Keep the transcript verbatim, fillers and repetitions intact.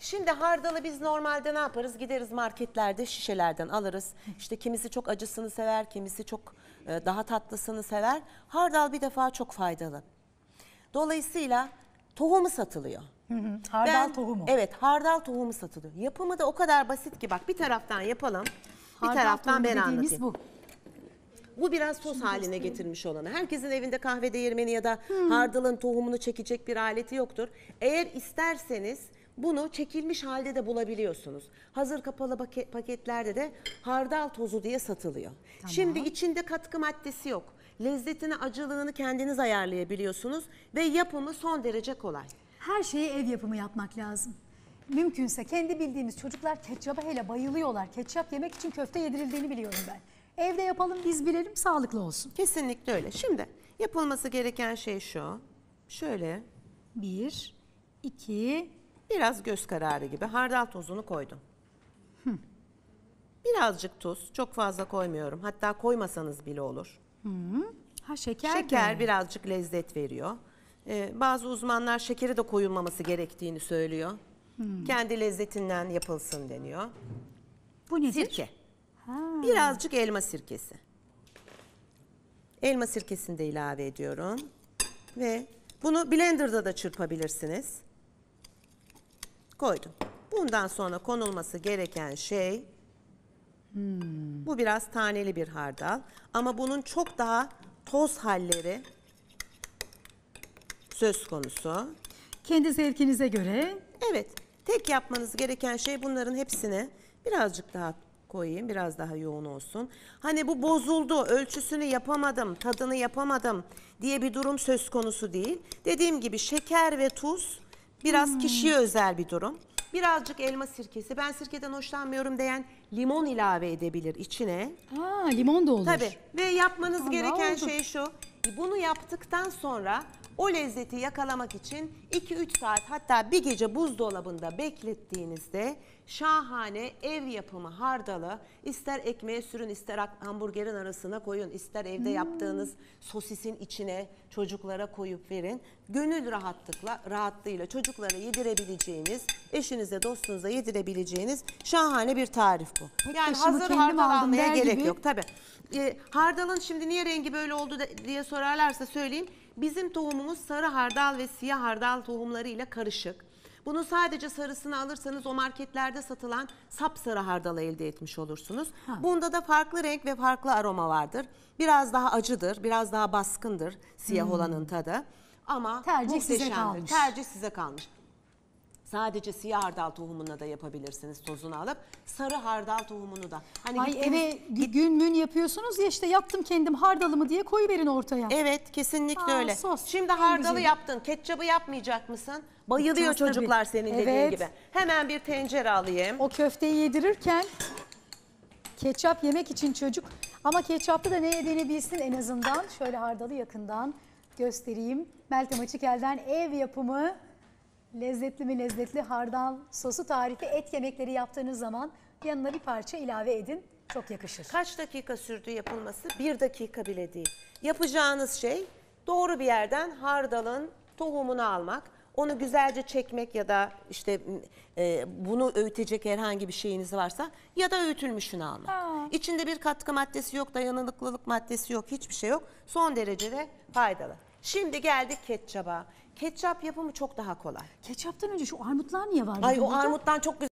Şimdi hardalı biz normalde ne yaparız? Gideriz marketlerde şişelerden alırız. İşte kimisi çok acısını sever, kimisi çok e, daha tatlısını sever. Hardal bir defa çok faydalı. Dolayısıyla tohumu satılıyor. Hı hı, hardal Ben, tohumu. Evet, hardal tohumu satılıyor. Yapımı da o kadar basit ki bak bir taraftan yapalım, bir Hardal taraftan ben tohumu dediğimiz anlatayım. bu. Bu biraz toz haline getirmiş olanı. Herkesin evinde kahve değirmeni ya da hmm. hardalın tohumunu çekecek bir aleti yoktur. Eğer isterseniz bunu çekilmiş halde de bulabiliyorsunuz. Hazır kapalı paketlerde de hardal tozu diye satılıyor. Tamam. Şimdi içinde katkı maddesi yok. Lezzetini, acılığını kendiniz ayarlayabiliyorsunuz ve yapımı son derece kolay. Her şeyi ev yapımı yapmak lazım. Mümkünse kendi bildiğimiz çocuklar ketçaba hele bayılıyorlar. Ketçap yemek için köfte yedirildiğini biliyorum ben. Evde yapalım, biz bilelim, sağlıklı olsun. Kesinlikle öyle. Şimdi yapılması gereken şey şu. Şöyle. Bir, iki. Biraz göz kararı gibi hardal tozunu koydum. Hı. Birazcık tuz. Çok fazla koymuyorum. Hatta koymasanız bile olur. Hı. Ha, şeker Şeker de. birazcık lezzet veriyor. Ee, bazı uzmanlar şekeri de koyulmaması gerektiğini söylüyor. Hı. Kendi lezzetinden yapılsın deniyor. Bu nedir? Sirke. Ha. Birazcık elma sirkesi. Elma sirkesini de ilave ediyorum. Ve bunu blenderda da çırpabilirsiniz. Koydum. Bundan sonra konulması gereken şey, hmm. bu biraz taneli bir hardal. Ama bunun çok daha toz halleri söz konusu. Kendi zevkinize göre. Evet. Tek yapmanız gereken şey bunların hepsini birazcık daha koyayım, biraz daha yoğun olsun. Hani bu bozuldu, ölçüsünü yapamadım, tadını yapamadım diye bir durum söz konusu değil. Dediğim gibi şeker ve tuz biraz hmm. kişiye özel bir durum. Birazcık elma sirkesi, ben sirkeden hoşlanmıyorum diyen limon ilave edebilir içine. Aa, limon da olur. Tabii ve yapmanız Allah gereken oldu. şey şu, bunu yaptıktan sonra o lezzeti yakalamak için iki üç saat hatta bir gece buzdolabında beklettiğinizde şahane ev yapımı hardalı, ister ekmeğe sürün, ister hamburgerin arasına koyun, ister evde hmm. yaptığınız sosisin içine çocuklara koyup verin. Gönül rahatlıkla, rahatlığıyla çocuklara yedirebileceğiniz, eşinize, dostunuza yedirebileceğiniz şahane bir tarif bu. Tek Yani başıma hazır kendim hardal aldım almaya der gerek gibi. yok tabii. E, hardalın şimdi niye rengi böyle oldu diye sorarlarsa söyleyeyim. Bizim tohumumuz sarı hardal ve siyah hardal tohumları ile karışık. Bunu sadece sarısını alırsanız o marketlerde satılan sapsarı hardalı elde etmiş olursunuz. Ha. Bunda da farklı renk ve farklı aroma vardır. Biraz daha acıdır, biraz daha baskındır siyah hmm. olanın tadı. Ama tercih size kalmış. Tercih size kalmış. Sadece siyah hardal tohumuna da yapabilirsiniz tozunu alıp. Sarı hardal tohumunu da. Hani Ay eve gün mün yapıyorsunuz ya, işte yaptım kendim hardalımı diye koyuverin ortaya. Evet, kesinlikle Aa, öyle. Sos. Şimdi hardalı yaptın, ketçabı yapmayacak mısın? Bayılıyor Yapacağız çocuklar tabii. senin Evet. dediğin gibi. Hemen bir tencere alayım. O köfteyi yedirirken ketçap yemek için çocuk, ama ketçapta da ne yediğini bilsin en azından. Şöyle hardalı yakından göstereyim. Meltem Açıkel'den ev yapımı lezzetli mi lezzetli hardal sosu tarifi. Et yemekleri yaptığınız zaman yanına bir parça ilave edin. Çok yakışır. Kaç dakika sürdü yapılması? Bir dakika bile değil. Yapacağınız şey doğru bir yerden hardalın tohumunu almak. Onu güzelce çekmek ya da işte e, bunu öğütecek herhangi bir şeyiniz varsa ya da öğütülmüşünü almak. Aa. İçinde bir katkı maddesi yok, dayanıklılık maddesi yok, hiçbir şey yok. Son derecede faydalı. Şimdi geldik ketçaba. Ketçap yapımı çok daha kolay. Ketçaptan önce şu armutlar niye var? Ay o armuttan çok güzel.